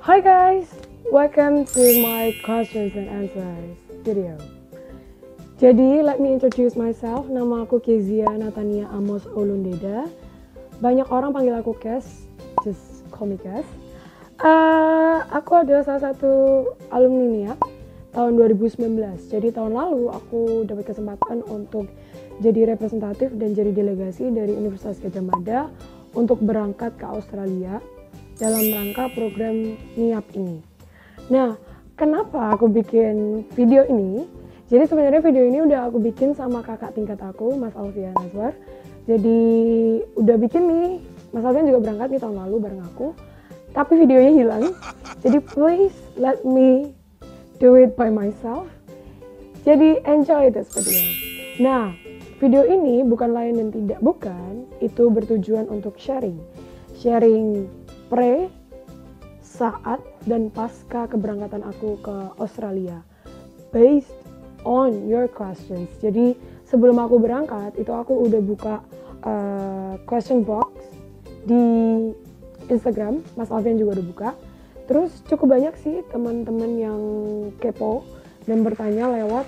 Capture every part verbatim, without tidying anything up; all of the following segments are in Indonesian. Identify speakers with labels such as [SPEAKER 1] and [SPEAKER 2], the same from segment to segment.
[SPEAKER 1] Hi guys, welcome to my questions and answers video. Jadi, let me introduce myself. Nama aku Kezia Natania Amos Olundeda. Banyak orang panggil aku Kes, just call me Kes. Uh, aku adalah salah satu alumni NIAP tahun dua ribu sembilan belas. Jadi tahun lalu aku dapat kesempatan untuk jadi representatif dan jadi delegasi dari Universitas Gadjah Mada untuk berangkat ke Australia dalam rangka program NIAP ini. Nah, kenapa aku bikin video ini? Jadi sebenarnya video ini udah aku bikin sama kakak tingkat aku, Mas Alfian Azwar. Jadi udah bikin nih, Mas Alfian juga berangkat nih tahun lalu bareng aku. Tapi videonya hilang. Jadi please let me do it by myself. Jadi enjoy this video. Nah, video ini bukan lain dan tidak bukan, itu bertujuan untuk sharing. Sharing pre, saat, dan pasca keberangkatan aku ke Australia. Based on your questions. Jadi sebelum aku berangkat, itu aku udah buka uh, question box di Instagram, Mas Alfian juga udah buka. Terus cukup banyak sih teman-teman yang kepo dan bertanya lewat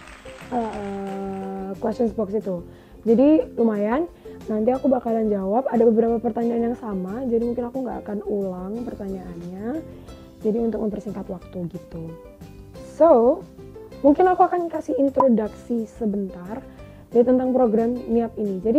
[SPEAKER 1] uh, questions box itu. Jadi lumayan, nanti aku bakalan jawab. Ada beberapa pertanyaan yang sama, jadi mungkin aku nggak akan ulang pertanyaannya. Jadi untuk mempersingkat waktu gitu. So, mungkin aku akan kasih introduksi sebentar dari tentang program NIAP ini. Jadi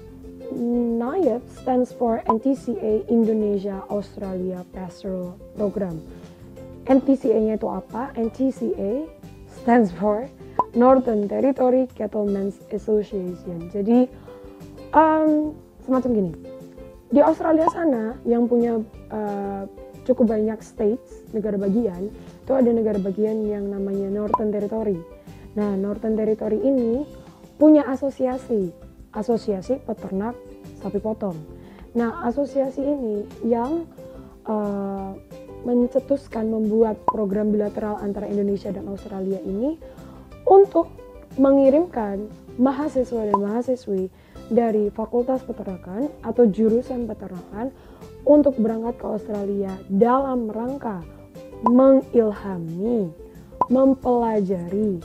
[SPEAKER 1] NIAP stands for N T C A Indonesia Australia Pastoral Program. N T C A-nya itu apa? N T C A stands for Northern Territory Cattlemen's Association. Jadi um, semacam gini. Di Australia sana yang punya uh, cukup banyak states, negara bagian, itu ada negara bagian yang namanya Northern Territory. Nah, Northern Territory ini punya asosiasi, asosiasi peternak sapi potong. Nah, asosiasi ini yang uh, mencetuskan membuat program bilateral antara Indonesia dan Australia ini untuk mengirimkan mahasiswa dan mahasiswi dari Fakultas Peternakan atau jurusan peternakan untuk berangkat ke Australia dalam rangka mengilhami, mempelajari,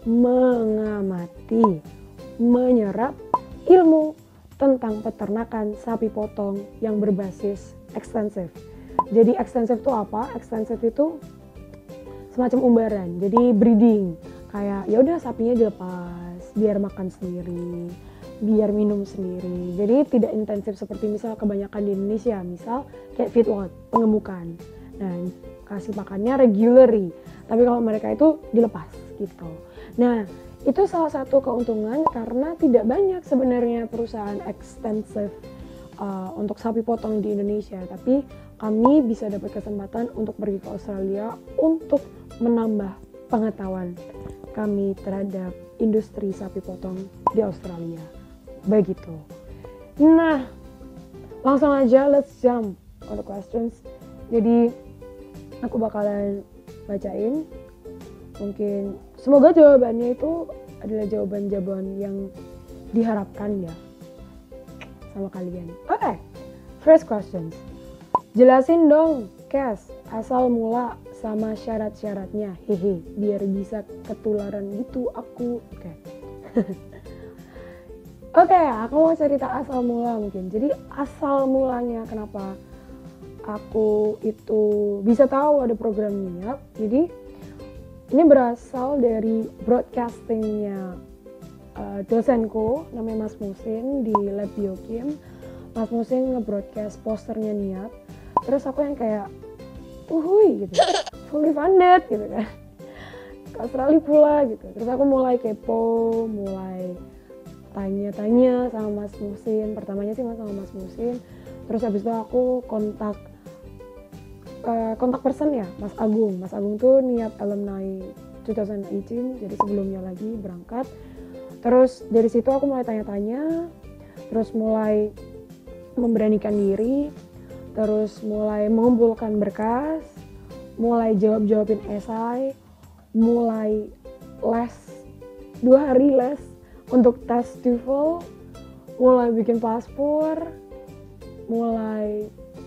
[SPEAKER 1] mengamati, menyerap ilmu tentang peternakan sapi potong yang berbasis ekstensif. Jadi ekstensif itu apa? Ekstensif itu semacam umbaran. Jadi breeding, kayak ya udah sapinya dilepas biar makan sendiri, biar minum sendiri. Jadi tidak intensif seperti misal kebanyakan di Indonesia, misal kayak feedlot, pengemukan. Nah, kasih makannya regularly. Tapi kalau mereka itu dilepas gitu. Nah, itu salah satu keuntungan karena tidak banyak sebenarnya perusahaan ekstensif uh, untuk sapi potong di Indonesia. Tapi kami bisa dapat kesempatan untuk pergi ke Australia untuk menambah pengetahuan kami terhadap industri sapi potong di Australia. Begitu. Nah, langsung aja let's jump on the questions. Jadi aku bakalan bacain. Mungkin semoga jawabannya itu adalah jawaban-jawaban yang diharapkan ya sama kalian. Oke, okay. First questions. Jelasin dong, Kes, asal mula sama syarat-syaratnya. Hehe, biar bisa ketularan gitu aku. Oke. Okay. Oke, okay, aku mau cerita asal mula mungkin. Jadi asal mulanya kenapa aku itu bisa tahu ada program NIAP. Jadi ini berasal dari broadcastingnya uh, dosenku, namanya Mas Musin di Lab Biokim. Mas Musin nge-broadcast posternya NIAP. Terus aku yang kayak, uhui gitu, fully funded gitu kan. Ke Australia pula gitu. Terus aku mulai kepo, mulai tanya-tanya sama Mas Musin. Pertamanya sih mas sama Mas Musin. Terus habis itu aku kontak uh, kontak person ya, Mas Agung. Mas Agung tuh NIAP alumni dua ribu delapan belas, jadi sebelumnya lagi berangkat. Terus dari situ aku mulai tanya-tanya, terus mulai memberanikan diri, terus mulai mengumpulkan berkas, mulai jawab-jawabin esai, mulai les, dua hari les untuk tes TOEFL, mulai bikin paspor, mulai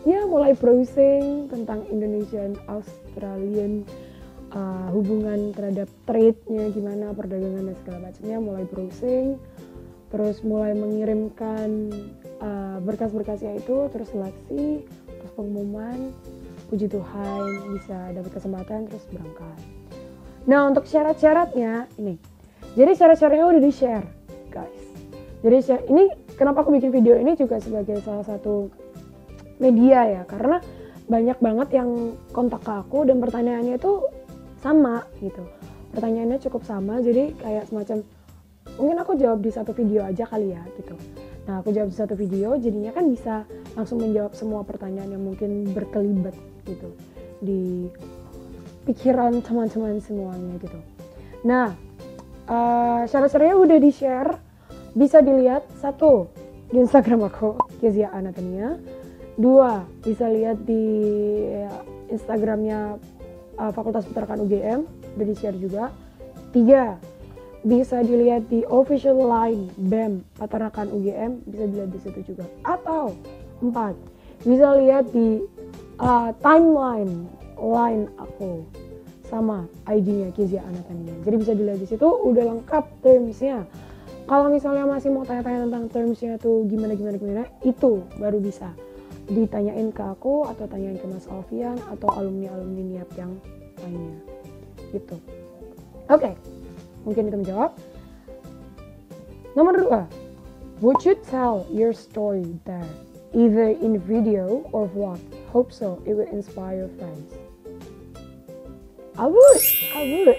[SPEAKER 1] ya mulai browsing tentang Indonesian Australian uh, hubungan terhadap trade-nya gimana, perdagangan dan segala macamnya, mulai browsing, terus mulai mengirimkan uh, berkas-berkasnya itu, terus seleksi, terus pengumuman, puji Tuhan bisa dapat kesempatan terus berangkat. Nah untuk syarat-syaratnya ini, jadi syarat-syaratnya udah di-share guys. Jadi share, ini kenapa aku bikin video ini juga sebagai salah satu media ya, karena banyak banget yang kontak ke aku dan pertanyaannya itu sama gitu. Pertanyaannya cukup sama, jadi kayak semacam mungkin aku jawab di satu video aja kali ya gitu. Nah aku jawab di satu video, jadinya kan bisa langsung menjawab semua pertanyaan yang mungkin berkelibat gitu di pikiran teman-teman semuanya gitu. Nah uh, syarat-syaratnya udah di-share, bisa dilihat satu di Instagram aku Kezia Anatania. Dua, bisa lihat di Instagramnya uh, Fakultas Peternakan U G M, udah di-share juga. Tiga, bisa dilihat di official line B E M Peternakan U G M, bisa dilihat di situ juga. Atau empat, bisa lihat di uh, timeline line aku sama I D-nya Kezia Anatania. Jadi bisa dilihat di situ, udah lengkap terms-nya. Kalau misalnya masih mau tanya-tanya tentang terms-nya tuh gimana gimana gimana, itu baru bisa ditanyain ke aku atau tanyain ke Mas Alfian atau alumni-alumni Niap yang lainnya gitu. Oke, okay. Mungkin itu menjawab. Nomor dua, would you tell your story there, either in video or vlog? Hope so, it will inspire friends. I would, I would.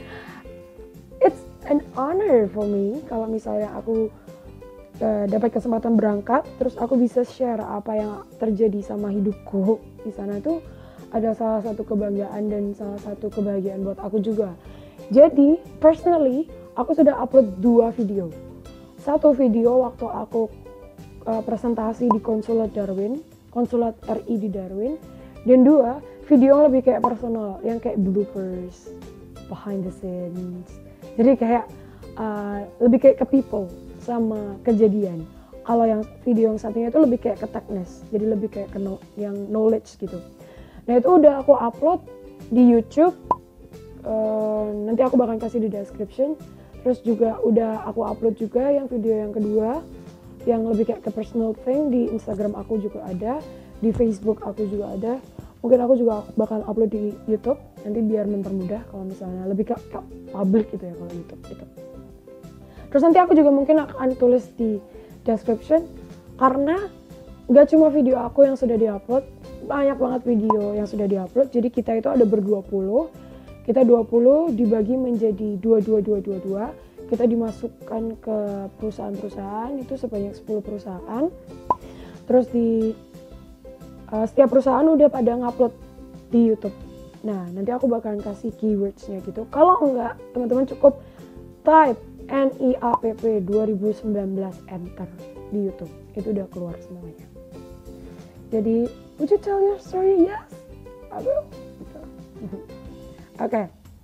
[SPEAKER 1] It's an honor for me kalau misalnya aku Uh, dapat kesempatan berangkat, terus aku bisa share apa yang terjadi sama hidupku di sana. Tuh ada salah satu kebanggaan dan salah satu kebahagiaan buat aku juga. Jadi personally aku sudah upload dua video. Satu video waktu aku uh, presentasi di konsulat Darwin, konsulat R I di Darwin, dan dua video yang lebih kayak personal, yang kayak bloopers, behind the scenes. Jadi kayak uh, lebih kayak ke people sama kejadian. Kalau yang video yang satunya itu lebih kayak ke techness, jadi lebih kayak ke no, yang knowledge gitu. Nah itu udah aku upload di YouTube, uh, nanti aku bakal kasih di description. Terus juga udah aku upload juga yang video yang kedua, yang lebih kayak ke personal thing, di Instagram aku juga ada, di Facebook aku juga ada. Mungkin aku juga bakal upload di YouTube nanti biar mempermudah kalau misalnya lebih ke, ke public gitu ya kalau YouTube gitu. Terus nanti aku juga mungkin akan tulis di description, karena gak cuma video aku yang sudah diupload, banyak banget video yang sudah diupload. Jadi kita itu ada berdua puluh, kita dua puluh dibagi menjadi dua dua dua dua dua, kita dimasukkan ke perusahaan-perusahaan itu sebanyak sepuluh perusahaan. Terus di uh, setiap perusahaan udah pada ngupload di YouTube. Nah nanti aku bakalan kasih keywordsnya gitu. Kalau enggak, teman-teman cukup type N I A P P dua ribu sembilan belas enter di YouTube, itu udah keluar semuanya. Jadi would you tell your story? Yes, I will. Gitu. Oke, okay.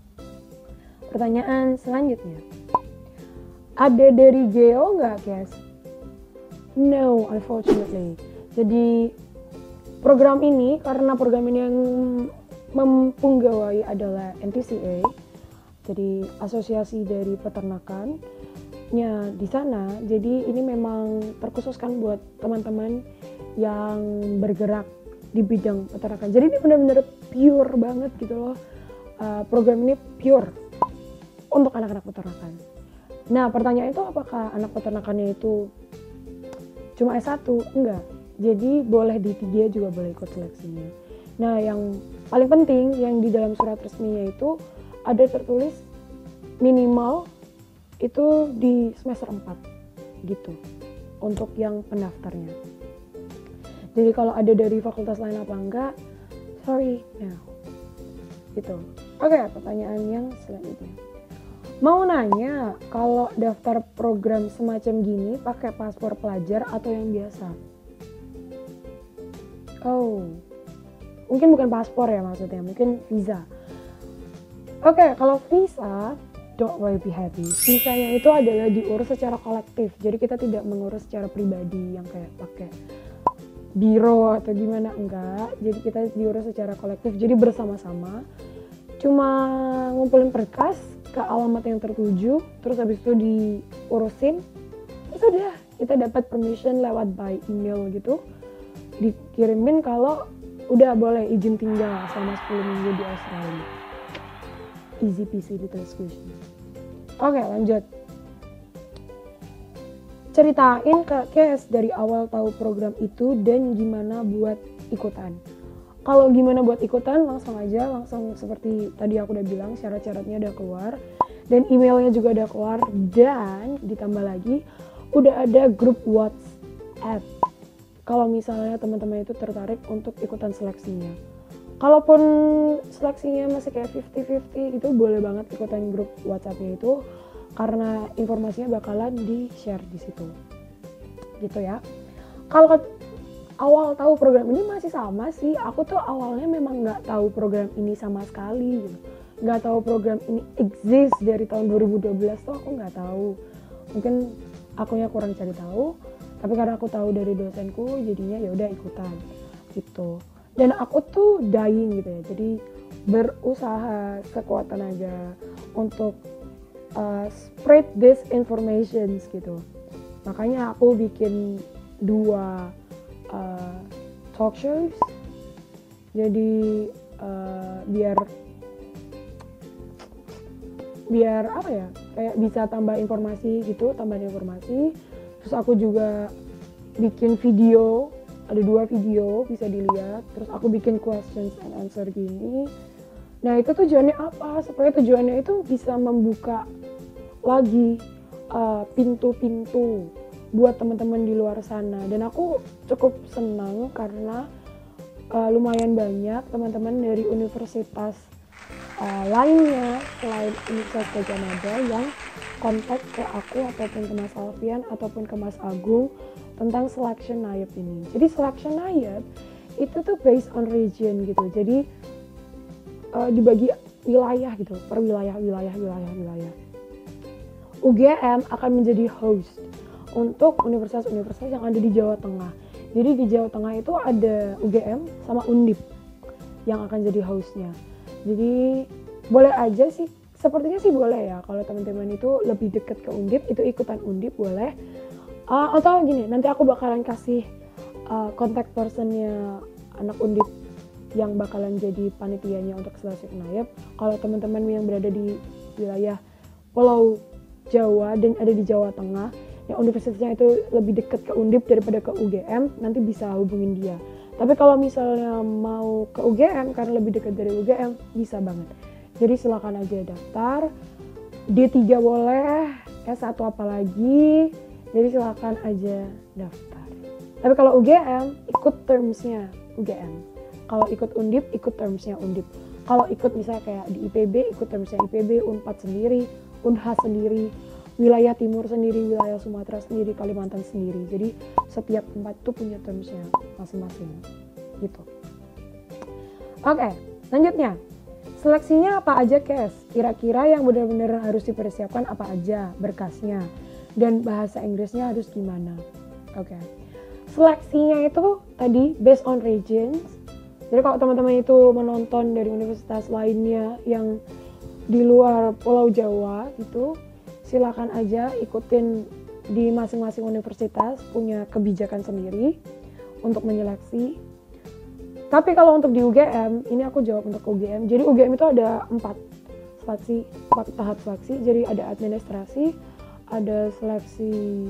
[SPEAKER 1] Pertanyaan selanjutnya, ada dari Geo nggak guys? No, unfortunately. Jadi program ini, karena program ini yang mempenggawai adalah N T C A, jadi asosiasi dari peternakannya di sana. Jadi ini memang terkhususkan buat teman-teman yang bergerak di bidang peternakan. Jadi ini benar-benar pure banget gitu loh. Uh, program ini pure untuk anak-anak peternakan. Nah pertanyaan itu, apakah anak peternakannya itu cuma S satu? Enggak. Jadi boleh D tiga juga boleh ikut seleksinya. Nah yang paling penting yang di dalam surat resminya itu ada tertulis minimal itu di semester empat gitu untuk yang pendaftarnya. Jadi kalau ada dari fakultas lain apa enggak, sorry, no. Gitu. Oke, okay, pertanyaan yang selanjutnya. Mau nanya, kalau daftar program semacam gini pakai paspor pelajar atau yang biasa? Oh, mungkin bukan paspor ya maksudnya, mungkin visa. Oke, okay, kalau visa, don't worry, be happy. Visanya itu adalah diurus secara kolektif. Jadi kita tidak mengurus secara pribadi yang kayak pakai biro atau gimana, enggak. Jadi kita diurus secara kolektif, jadi bersama-sama. Cuma ngumpulin berkas ke alamat yang tertuju, terus habis itu diurusin, terus udah kita dapat permission lewat by email gitu, dikirimin kalau udah boleh izin tinggal selama sepuluh minggu di Australia. Easy peasy little squishy. Oke, lanjut. Ceritain ke Kes dari awal tahu program itu dan gimana buat ikutan. Kalau gimana buat ikutan, langsung aja, langsung seperti tadi aku udah bilang, syarat-syaratnya udah keluar, dan emailnya juga udah keluar, dan ditambah lagi, udah ada grup WhatsApp. Kalau misalnya teman-teman itu tertarik untuk ikutan seleksinya. Kalaupun seleksinya masih kayak fifty fifty gitu, boleh banget ikutan grup WhatsApp-nya itu, karena informasinya bakalan di-share di situ. Gitu ya. Kalau awal tahu program ini masih sama sih, aku tuh awalnya memang nggak tahu program ini sama sekali gitu. Nggak tahu program ini exist dari tahun dua ribu dua belas tuh aku nggak tahu. Mungkin akunya kurang cari tahu, tapi karena aku tahu dari dosenku jadinya ya udah ikutan gitu. Dan aku tuh dying gitu ya, jadi berusaha sekuat tenaga untuk uh, spread this information gitu. Makanya aku bikin dua Uh, talk shows, jadi uh, biar biar apa ya, kayak bisa tambah informasi gitu, tambah informasi. Terus aku juga bikin video, ada dua video bisa dilihat. Terus aku bikin questions and answer gini. Nah itu tujuannya apa? Supaya tujuannya itu bisa membuka lagi uh, pintu-pintu buat teman-teman di luar sana. Dan aku cukup senang karena uh, lumayan banyak teman-teman dari universitas uh, lainnya selain Universitas Gadjah Mada yang kontak ke aku ataupun ke Mas Alfian ataupun ke Mas Agung tentang selection N A Y E P ini. Jadi selection N A Y E P itu tuh based on region gitu. Jadi uh, dibagi wilayah gitu, per wilayah, wilayah, wilayah, wilayah. U G M akan menjadi host untuk universitas-universitas yang ada di Jawa Tengah. Jadi di Jawa Tengah itu ada U G M sama Undip yang akan jadi hostnya. Jadi boleh aja sih, sepertinya sih boleh ya kalau teman-teman itu lebih dekat ke Undip, itu ikutan Undip boleh. Uh, atau gini, nanti aku bakalan kasih uh, contact personnya anak Undip yang bakalan jadi panitianya untuk seleksi N A Y E P. Kalau teman-teman yang berada di wilayah Pulau Jawa dan ada di Jawa Tengah, yang universitasnya itu lebih dekat ke Undip daripada ke U G M, nanti bisa hubungin dia. Tapi kalau misalnya mau ke U G M karena lebih dekat dari U G M, bisa banget. Jadi silakan aja daftar. D tiga boleh, S satu apalagi. Jadi silakan aja daftar. Tapi kalau U G M, ikut termsnya U G M. Kalau ikut Undip, ikut termsnya Undip. Kalau ikut misalnya kayak di I P B, ikut termsnya I P B, Unpad sendiri, Unhas sendiri, wilayah timur sendiri, wilayah Sumatera sendiri, Kalimantan sendiri. Jadi setiap tempat itu punya termsnya masing-masing gitu. Oke, lanjutnya. Seleksinya apa aja, Kes? Kira-kira yang benar-benar harus dipersiapkan apa aja berkasnya? Dan bahasa Inggrisnya harus gimana? Oke. Seleksinya itu tadi based on regions. Jadi kalau teman-teman itu menonton dari universitas lainnya yang di luar Pulau Jawa gitu, silakan aja ikutin di masing-masing universitas punya kebijakan sendiri untuk menyeleksi. Tapi kalau untuk di U G M, ini aku jawab untuk U G M. Jadi U G M itu ada empat seleksi, empat tahap seleksi. Jadi ada administrasi, ada seleksi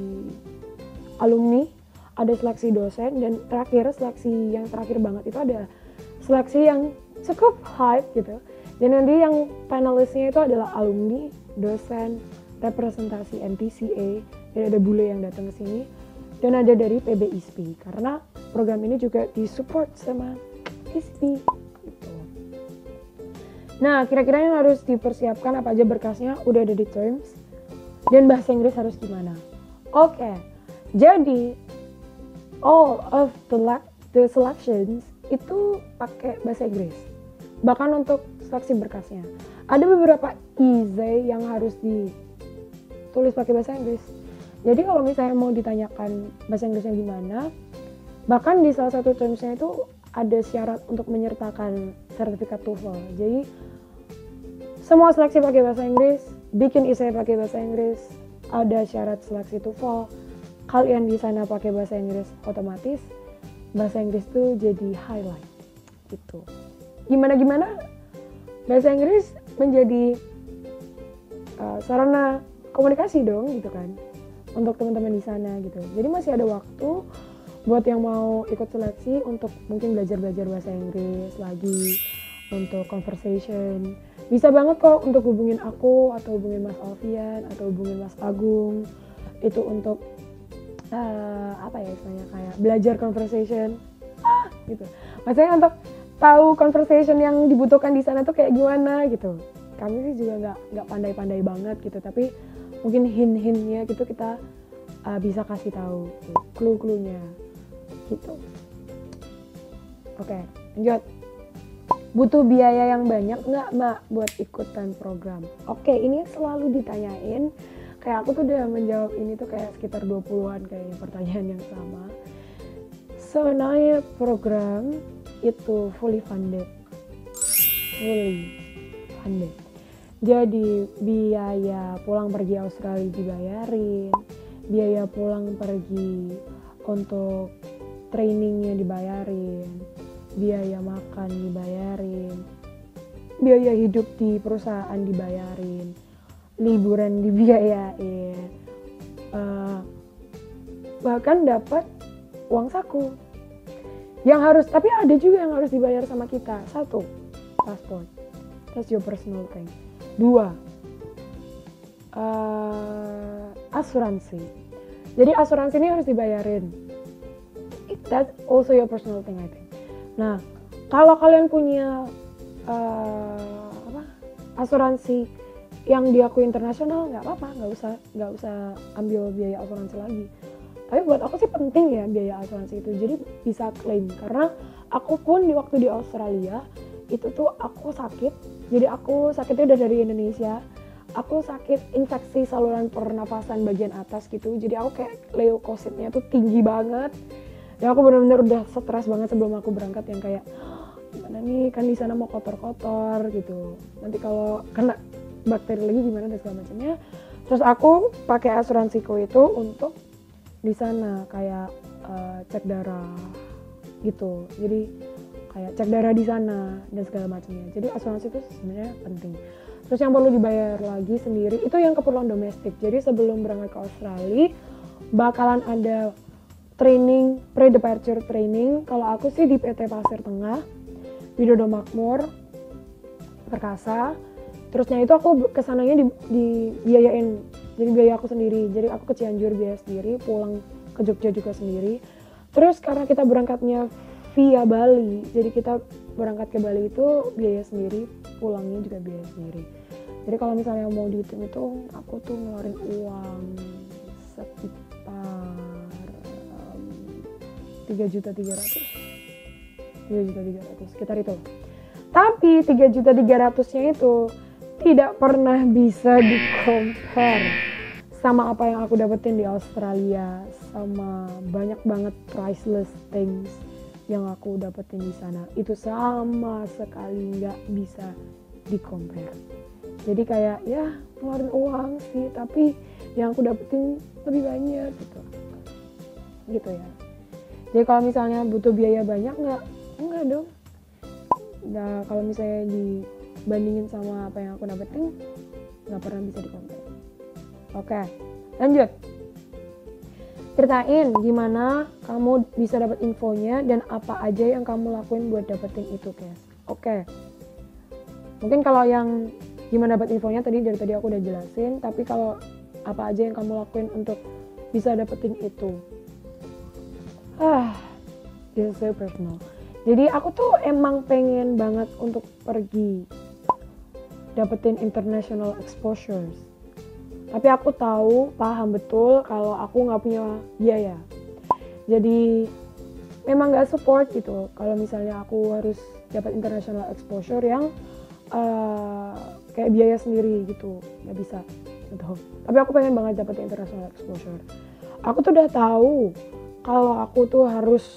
[SPEAKER 1] alumni, ada seleksi dosen, dan terakhir seleksi yang terakhir banget itu ada seleksi yang cukup hype gitu. Dan nanti yang panelisnya itu adalah alumni, dosen, representasi M T C A, dan ada bule yang datang ke sini, dan ada dari P B I S P karena program ini juga disupport sama I S P gitu. Nah, kira-kira yang harus dipersiapkan apa aja berkasnya udah ada di terms, dan bahasa Inggris harus gimana? Oke, okay. Jadi all of the, la- the selections itu pakai bahasa Inggris. Bahkan untuk seleksi berkasnya ada beberapa essay yang harus ditulis pakai bahasa Inggris. Jadi kalau misalnya mau ditanyakan bahasa Inggrisnya gimana, Bahkan di salah satu termsnya itu ada syarat untuk menyertakan sertifikat TOEFL. Jadi semua seleksi pakai bahasa Inggris, bikin essay pakai bahasa Inggris, ada syarat seleksi TOEFL. Kalian di sana pakai bahasa Inggris, otomatis bahasa Inggris tuh jadi highlight gitu. Gimana gimana bahasa Inggris menjadi uh, sarana komunikasi dong gitu kan untuk teman-teman di sana gitu. Jadi masih ada waktu buat yang mau ikut seleksi untuk mungkin belajar-belajar bahasa Inggris lagi, untuk conversation. Bisa banget kok untuk hubungin aku atau hubungin Mas Alfian atau hubungin Mas Agung. Itu untuk uh, apa ya istilahnya, kayak belajar conversation ah, gitu. Maksudnya untuk tahu conversation yang dibutuhkan di sana tuh kayak gimana gitu. Kami sih juga nggak nggak pandai-pandai banget gitu, tapi mungkin hint-hintnya gitu kita uh, bisa kasih tahu gitu, clue-cluenya gitu. Oke, lanjut. Butuh biaya yang banyak nggak mbak buat ikutan program? Oke, ini selalu ditanyain. Kayak aku tuh udah menjawab ini tuh kayak sekitar dua puluhan kayaknya pertanyaan yang sama. Sebenarnya program itu fully funded. Fully funded. Jadi biaya pulang pergi Australia dibayarin, biaya pulang pergi untuk trainingnya dibayarin, biaya makan dibayarin, biaya hidup di perusahaan dibayarin, liburan dibiayain, uh, bahkan dapat uang saku. Yang harus, tapi ada juga yang harus dibayar sama kita. Satu, paspor, that's your personal thing. Dua, uh, asuransi. Jadi asuransi ini harus dibayarin. That's also your personal thing, I think. Nah, kalau kalian punya uh, apa, asuransi yang diakui internasional, nggak apa-apa, nggak usah nggak usah ambil biaya asuransi lagi. Tapi buat aku sih penting ya biaya asuransi itu, jadi bisa klaim. Karena aku pun di waktu di Australia itu tuh aku sakit, jadi aku sakitnya udah dari Indonesia. Aku sakit infeksi saluran pernafasan bagian atas gitu, jadi aku kayak leukositnya tuh tinggi banget. Ya aku benar-benar udah stres banget sebelum aku berangkat, yang kayak gimana nih kan di sana mau kotor-kotor gitu. Nanti kalau kena bakteri lagi gimana dan segala macamnya. Terus aku pakai asuransiku itu untuk di sana kayak uh, cek darah gitu. Jadi kayak cek darah di sana dan segala macamnya. Jadi asuransi itu sebenarnya penting. Terus yang perlu dibayar lagi sendiri itu yang keperluan domestik. Jadi sebelum berangkat ke Australia bakalan ada training, pre-departure training. Kalau aku sih di P T Pasir Tengah, Widodo Makmur, Perkasa. Terusnya itu aku kesananya di, dibiayain, jadi biaya aku sendiri. Jadi aku ke Cianjur biaya sendiri, pulang ke Jogja juga sendiri. Terus karena kita berangkatnya via Bali, jadi kita berangkat ke Bali itu biaya sendiri, pulangnya juga biaya sendiri. Jadi kalau misalnya mau dihitung itu, aku tuh ngeluarin uang sekitar tiga juta tiga ratus tiga juta tiga ratus sekitar itu. Tapi tiga juta tiga ratus-nya itu tidak pernah bisa di-compare sama apa yang aku dapetin di Australia, sama banyak banget priceless things yang aku dapetin di sana. Itu sama sekali nggak bisa di-compare. Jadi kayak ya ngeluarin uang sih, tapi yang aku dapetin lebih banyak gitu. Gitu ya. Jadi kalau misalnya butuh biaya banyak nggak? Enggak dong. Nah kalau misalnya dibandingin sama apa yang aku dapetin, nggak pernah bisa di-compare. Oke, lanjut. Ceritain gimana kamu bisa dapat infonya dan apa aja yang kamu lakuin buat dapetin itu, guys. Oke. Mungkin kalau yang gimana dapat infonya tadi dari tadi aku udah jelasin, tapi kalau apa aja yang kamu lakuin untuk bisa dapetin itu. Ah, this is so personal. Jadi aku tuh emang pengen banget untuk pergi dapetin international exposures. Tapi aku tahu, paham betul kalau aku nggak punya biaya. Jadi memang nggak support gitu. Kalau misalnya aku harus dapat international exposure yang uh, kayak biaya sendiri gitu, nggak bisa. Gitu. Tapi aku pengen banget dapat international exposure. Aku tuh udah tahu kalau aku tuh harus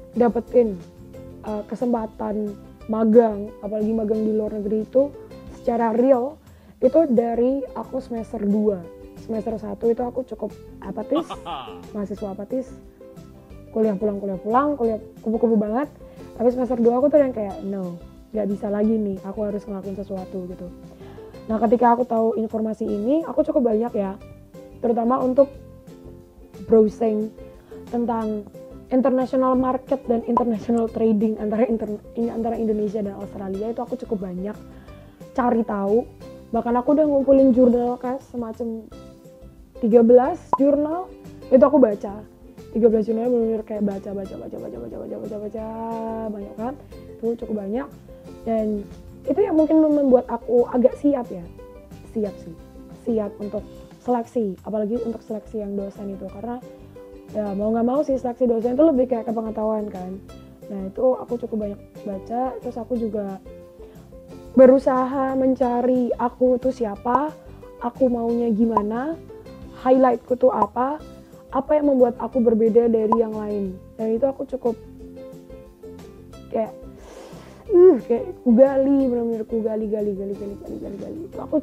[SPEAKER 1] dapetin uh, kesempatan magang, apalagi magang di luar negeri itu secara real itu dari aku semester dua. Semester satu itu aku cukup apatis, mahasiswa apatis, kuliah pulang, kuliah pulang, kuliah kupu-kupu banget. Tapi semester dua aku tuh yang kayak no, gak bisa lagi nih, aku harus ngelakuin sesuatu gitu. Nah ketika aku tahu informasi ini, aku cukup banyak ya, terutama untuk browsing tentang international market dan international trading antara inter, antara Indonesia dan Australia, itu aku cukup banyak cari tahu. Bahkan aku udah ngumpulin jurnal kan, semacam tiga belas jurnal itu aku baca. tiga belas jurnal benar-benar kayak baca baca baca baca baca baca baca baca banyak kan. Itu cukup banyak dan itu yang mungkin membuat aku agak siap ya. Siap sih. Siap untuk seleksi, apalagi untuk seleksi yang dosen itu, karena ya mau nggak mau sih seleksi dosen itu lebih kayak kepengetahuan kan. Nah itu aku cukup banyak baca, terus aku juga berusaha mencari aku tuh siapa, aku maunya gimana, highlightku tuh apa, apa yang membuat aku berbeda dari yang lain. Dan itu aku cukup kayak uh kayak kugali, benar-benar kugali gali gali gali gali gali gali. Itu aku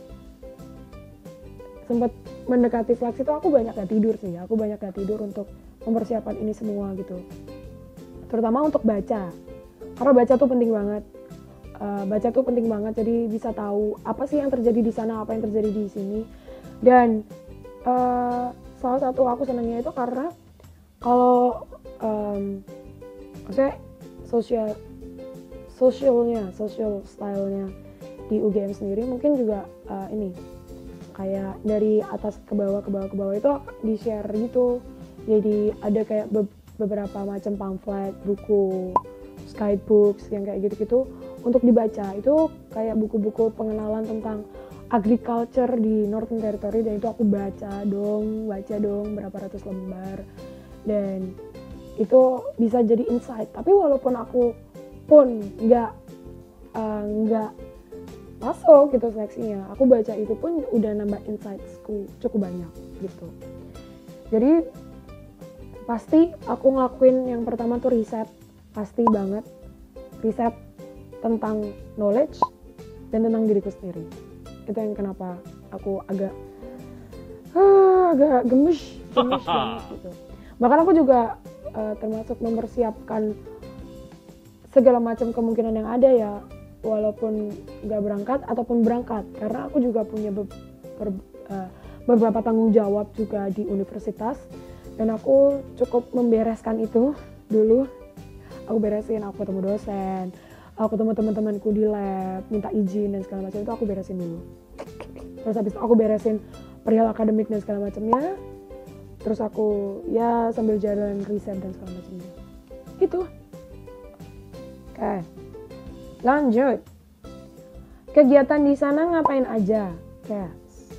[SPEAKER 1] sempat mendekati seleksi itu aku banyak gak tidur sih, aku banyak gak tidur untuk mempersiapkan ini semua gitu. Terutama untuk baca, karena baca tuh penting banget. Uh, baca tuh penting banget, jadi bisa tahu apa sih yang terjadi di sana, apa yang terjadi di sini. Dan uh, salah satu aku senangnya itu karena kalau um, maksudnya sosial sosialnya, social stylenya di U G M sendiri mungkin juga uh, ini kayak dari atas ke bawah ke bawah ke bawah itu di share gitu. Jadi ada kayak be- beberapa macam pamflet, buku, guidebooks yang kayak gitu-gitu untuk dibaca. Itu kayak buku-buku pengenalan tentang agriculture di Northern Territory, dan itu aku baca dong, baca dong berapa ratus lembar, dan itu bisa jadi insight. Tapi walaupun aku pun nggak uh, nggak masuk gitu seleksinya, aku baca itu pun udah nambah insightsku cukup banyak gitu. Jadi pasti aku ngelakuin yang pertama tuh riset, pasti banget riset tentang knowledge dan tentang diriku sendiri. Itu yang kenapa aku agak uh, agak gemes gemes banget gitu. Bahkan aku juga uh, termasuk mempersiapkan segala macam kemungkinan yang ada ya, walaupun nggak berangkat ataupun berangkat, karena aku juga punya be- ber- uh, beberapa tanggung jawab juga di universitas, dan aku cukup membereskan itu dulu. Aku beresin, aku ketemu dosen, aku ketemu teman-temanku di lab, minta izin dan segala macam, itu aku beresin dulu. Terus habis itu aku beresin perihal akademik dan segala macamnya, terus aku ya sambil jalan riset dan segala macamnya gitu. Oke, okay. Lanjut. Kegiatan di sana ngapain aja? Yes.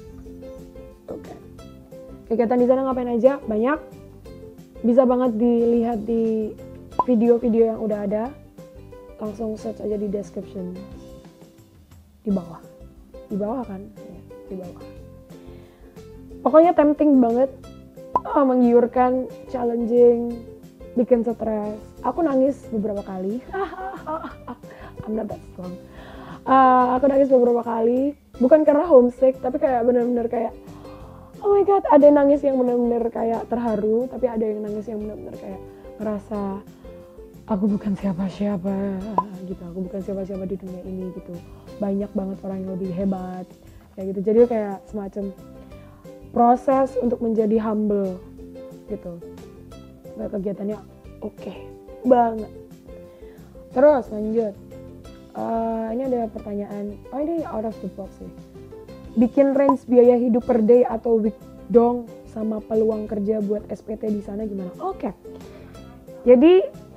[SPEAKER 1] Oke. Okay. Kegiatan di sana ngapain aja? Banyak. Bisa banget dilihat di video-video yang udah ada. Langsung search aja di description. Di bawah. Di bawah kan? Ya, di bawah. Pokoknya tempting banget. Oh, menggiurkan, challenging, bikin stres. Aku nangis beberapa kali. I'm not that strong. Uh, aku nangis beberapa kali, bukan karena homesick, tapi kayak benar-benar kayak oh my god, ada nangis yang benar-benar kayak terharu, tapi ada yang nangis yang benar-benar kayak ngerasa aku bukan siapa-siapa gitu, aku bukan siapa-siapa di dunia ini gitu. Banyak banget orang yang lebih hebat kayak gitu. Jadi kayak semacam proses untuk menjadi humble gitu. Kayak kegiatannya oke okay banget. Terus lanjut. Uh, ini ada pertanyaan, oh ini out of the box sih. Bikin range biaya hidup per day atau week dong, sama peluang kerja buat S P T di sana gimana? Oke. Okay. Jadi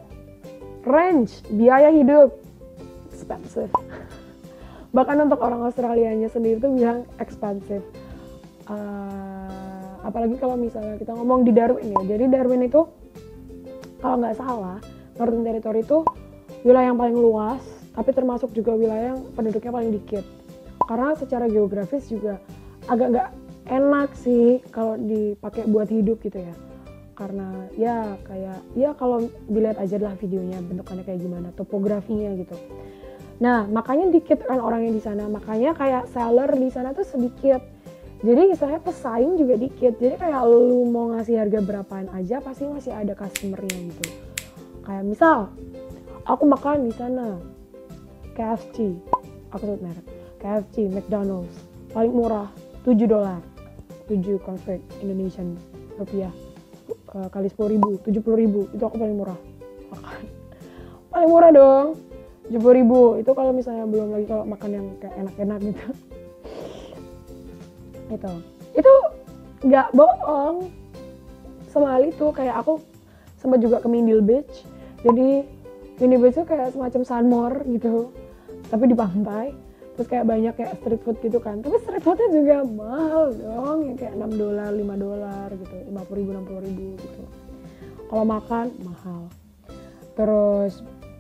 [SPEAKER 1] range biaya hidup expensive. Bahkan untuk orang Australianya sendiri tuh bilang expensive. Uh, apalagi kalau misalnya kita ngomong di Darwin ya. Jadi Darwin itu kalau nggak salah Northern Territory itu wilayah yang paling luas, tapi termasuk juga wilayah yang penduduknya paling dikit. Karena secara geografis juga agak nggak enak sih kalau dipakai buat hidup gitu ya. karena ya kayak ya kalau dilihat aja lah videonya bentukannya kayak gimana, topografinya gitu. Nah makanya dikit kan orangnya di sana, makanya kayak seller di sana tuh sedikit. Jadi istilahnya pesaing juga dikit. Jadi kayak lu mau ngasih harga berapaan aja pasti masih ada customernya gitu. Kayak misal aku makan di sana K F C, aku sebut merek, K F C, McDonald's, paling murah tujuh dolar, tujuh convert Indonesian rupiah uh, kali sepuluh ribu, tujuh puluh ribu, itu aku paling murah makan. Paling murah dong, tujuh puluh ribu, itu kalau misalnya belum lagi kalau makan yang kayak enak-enak gitu. Itu, itu nggak bohong, semahal itu. Kayak aku sempat juga ke Mindil Beach, jadi Mindil Beach itu kayak semacam Sunmore gitu, tapi di pantai. Terus kayak banyak kayak street food gitu kan, tapi street foodnya juga mahal dong, yang kayak enam dolar, lima dolar gitu, lima puluh ribu, enam puluh ribu gitu. Kalau makan mahal. Terus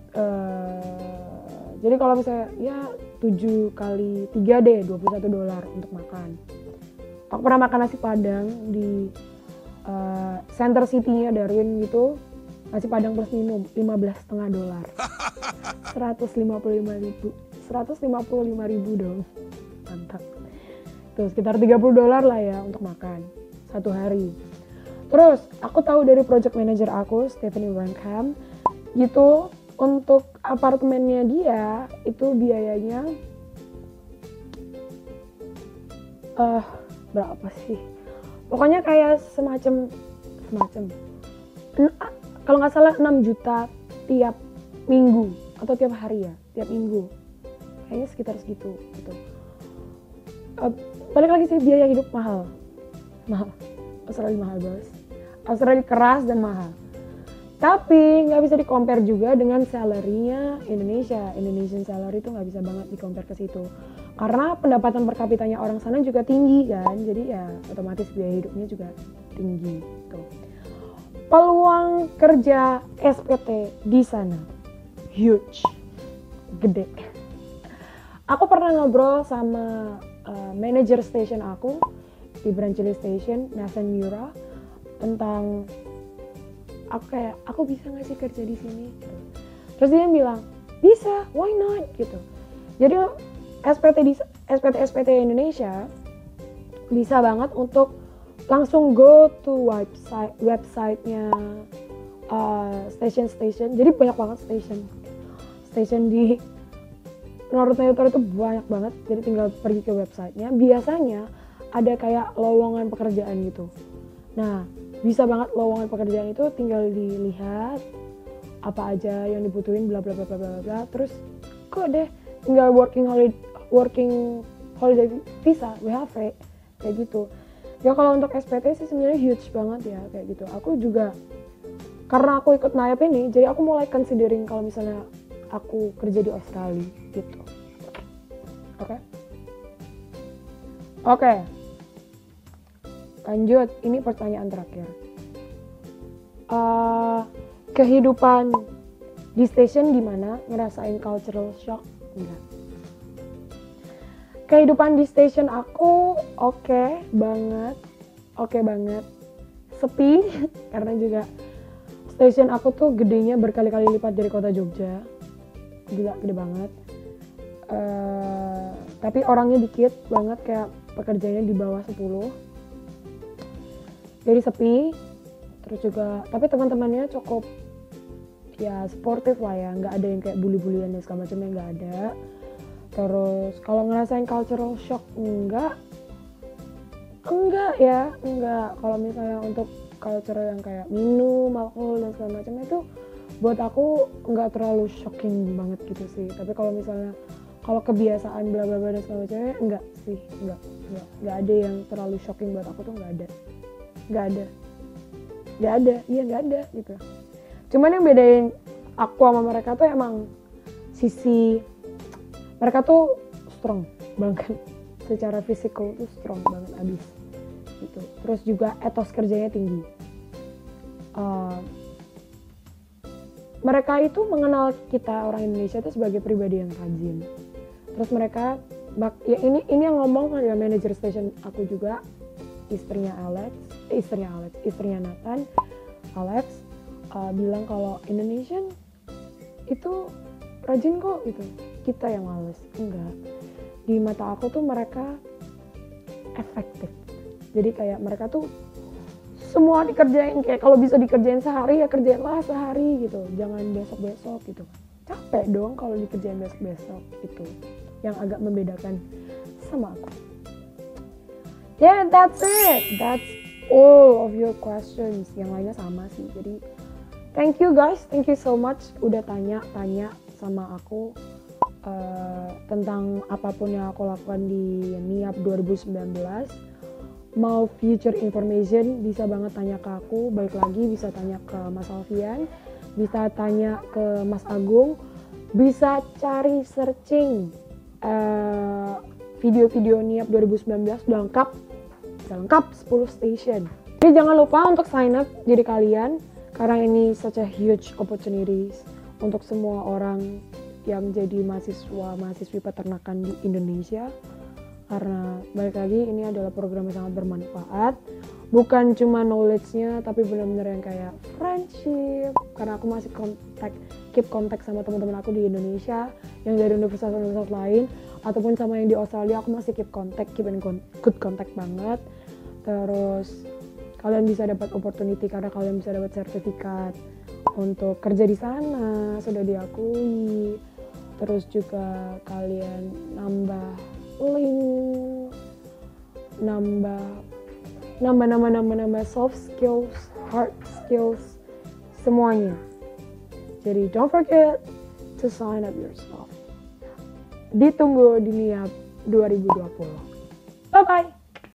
[SPEAKER 1] uh, jadi kalau misalnya ya tujuh kali tiga deh, dua puluh satu dolar untuk makan. Aku pernah makan nasi padang di uh, center city-nya Darwin gitu, nasi padang plus minum lima belas setengah dolar, seratus lima puluh lima ribu, seratus lima puluh lima ribu dong, mantap. Tuh sekitar tiga puluh dolar lah ya untuk makan satu hari. Terus aku tahu dari project manager aku Stephanie Rankham gitu, untuk apartemennya dia itu biayanya uh, berapa sih? Pokoknya kayak semacam semacam kalau nggak salah enam juta tiap minggu atau tiap hari ya, tiap minggu. Kayaknya sekitar segitu gitu. Uh, balik lagi sih, biaya hidup mahal. Mahal. Australia mahal, bos. Australia keras dan mahal. Tapi nggak bisa di-compare juga dengan salary-nya Indonesia. Indonesian salary itu nggak bisa banget di-compare ke situ. Karena pendapatan per kapitanya orang sana juga tinggi kan. Jadi ya otomatis biaya hidupnya juga tinggi gitu. Peluang kerja S P T di sana huge. Gede. Aku pernah ngobrol sama uh, manajer station aku di Branchley Station, Nathan Mura, tentang aku kayak, aku bisa gak sih kerja di sini? Gitu. Terus dia bilang, bisa, why not? Gitu. Jadi S P T di S P T S P T Indonesia bisa banget untuk langsung go to website websitenya uh, station-station. Jadi banyak banget station. Station di North Utara itu banyak banget. Jadi tinggal pergi ke websitenya. Biasanya ada kayak lowongan pekerjaan gitu. Nah, bisa banget lowongan pekerjaan itu tinggal dilihat apa aja yang dibutuhin, bla bla bla bla bla bla. Terus kok deh tinggal working holiday working holiday visa W H V kayak gitu. Ya kalau untuk S P T sih sebenarnya huge banget ya kayak gitu. Aku juga karena aku ikut N A Y A P ini, jadi aku mulai considering kalau misalnya aku kerja di Australia gitu. Oke. Okay? Oke. Okay. Lanjut, ini pertanyaan terakhir. Uh, kehidupan di station gimana? Ngerasain cultural shock? Enggak. Kehidupan di station aku oke okay banget, oke okay banget. Sepi, karena juga station aku tuh gedenya berkali-kali lipat dari kota Jogja. Gila, gede banget. Uh, tapi orangnya dikit banget, kayak pekerjanya di bawah sepuluh. Jadi sepi, terus juga, tapi teman-temannya cukup ya sportif lah ya, nggak ada yang kayak bully-bullyan dan segala macamnya, nggak ada. Terus kalau ngerasain cultural shock enggak, enggak ya, enggak. Kalau misalnya untuk culture yang kayak minum, alkohol dan segala macamnya itu buat aku nggak terlalu shocking banget gitu sih. Tapi kalau misalnya kalau kebiasaan bla bla bla dan segala macamnya enggak sih, enggak, enggak, enggak ada yang terlalu shocking buat aku tuh, nggak ada. Nggak ada, nggak ada, iya nggak ada gitu. Cuman yang bedain aku sama mereka tuh emang sisi mereka tuh strong banget, secara fisikal tuh strong banget abis gitu. Terus juga etos kerjanya tinggi. Uh, mereka itu mengenal kita orang Indonesia itu sebagai pribadi yang rajin. Terus mereka, ya ini ini yang ngomong ya manajer station aku juga, istrinya Alex. istrinya Alex, istrinya Nathan, Alex uh, bilang kalau Indonesian itu rajin kok gitu, kita yang males. Enggak, di mata aku tuh mereka efektif. Jadi kayak mereka tuh semua dikerjain, kayak kalau bisa dikerjain sehari ya kerjainlah sehari gitu, jangan besok-besok gitu. Capek dong kalau dikerjain besok-besok, itu yang agak membedakan sama aku. Yeah, that's it, that's all of your questions. Yang lainnya sama sih. Jadi thank you guys, thank you so much udah tanya-tanya sama aku uh, tentang apapun yang aku lakukan di NIAP dua ribu sembilan belas. Mau future information bisa banget tanya ke aku. Balik lagi bisa tanya ke Mas Alfian, bisa tanya ke Mas Agung, bisa cari searching uh, video-video NIAP dua ribu sembilan belas udah lengkap, udah lengkap sepuluh station. Jadi jangan lupa untuk sign up jadi kalian, karena ini such a huge opportunities untuk semua orang yang jadi mahasiswa mahasiswi peternakan di Indonesia. Karena balik lagi ini adalah program yang sangat bermanfaat, bukan cuma knowledge-nya tapi benar-benar yang kayak friendship, karena aku masih kontak keep kontak sama teman-teman aku di Indonesia yang dari universitas-universitas lain ataupun sama yang di Australia. Aku masih keep kontak, keep in good contact banget. Terus kalian bisa dapat opportunity karena kalian bisa dapat sertifikat untuk kerja di sana, sudah diakui. Terus juga kalian nambah link, nambah nambah nambah nambah nambah soft skills, hard skills, semuanya. Jadi don't forget to sign up yourself. Ditunggu di NIAP dua ribu dua puluh. Bye bye.